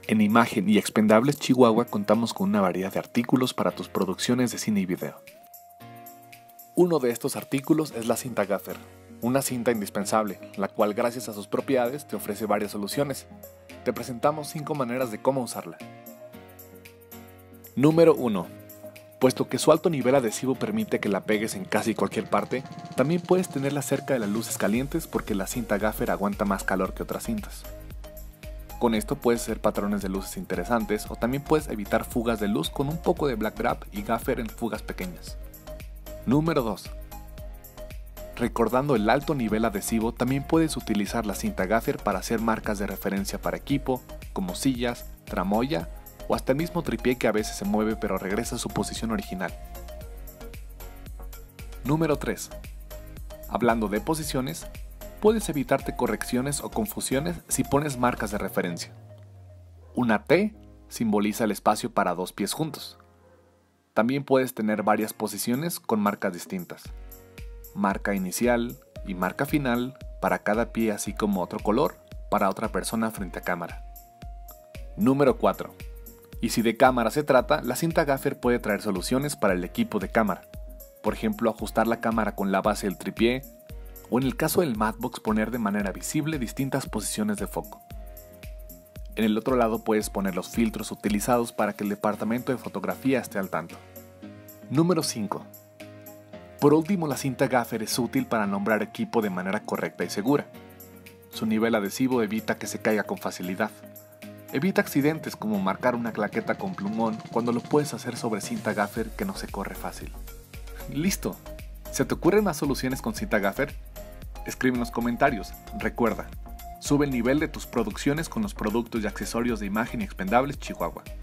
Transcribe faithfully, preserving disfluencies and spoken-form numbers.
En Imagen y Expendables Chihuahua contamos con una variedad de artículos para tus producciones de cine y video. Uno de estos artículos es la cinta gaffer, una cinta indispensable, la cual gracias a sus propiedades te ofrece varias soluciones. Te presentamos cinco maneras de cómo usarla. Número uno. Puesto que su alto nivel adhesivo permite que la pegues en casi cualquier parte, también puedes tenerla cerca de las luces calientes porque la cinta gaffer aguanta más calor que otras cintas. Con esto puedes hacer patrones de luces interesantes o también puedes evitar fugas de luz con un poco de black wrap y gaffer en fugas pequeñas. Número dos. Recordando el alto nivel adhesivo, también puedes utilizar la cinta gaffer para hacer marcas de referencia para equipo, como sillas, tramoya o hasta el mismo tripié que a veces se mueve pero regresa a su posición original. Número tres. Hablando de posiciones, puedes evitarte correcciones o confusiones si pones marcas de referencia. Una T simboliza el espacio para dos pies juntos. También puedes tener varias posiciones con marcas distintas. Marca inicial y marca final para cada pie, así como otro color para otra persona frente a cámara. Número cuatro. Y si de cámara se trata, la cinta gaffer puede traer soluciones para el equipo de cámara. Por ejemplo, ajustar la cámara con la base del tripié, o en el caso del Matbox poner de manera visible distintas posiciones de foco. En el otro lado puedes poner los filtros utilizados para que el departamento de fotografía esté al tanto. Número cinco. Por último, la cinta gaffer es útil para nombrar equipo de manera correcta y segura. Su nivel adhesivo evita que se caiga con facilidad. Evita accidentes como marcar una claqueta con plumón cuando lo puedes hacer sobre cinta gaffer que no se corre fácil. ¡Listo! ¿Se te ocurren más soluciones con cinta gaffer? Escribe en los comentarios. Recuerda, sube el nivel de tus producciones con los productos y accesorios de Imagen y Expendables Chihuahua.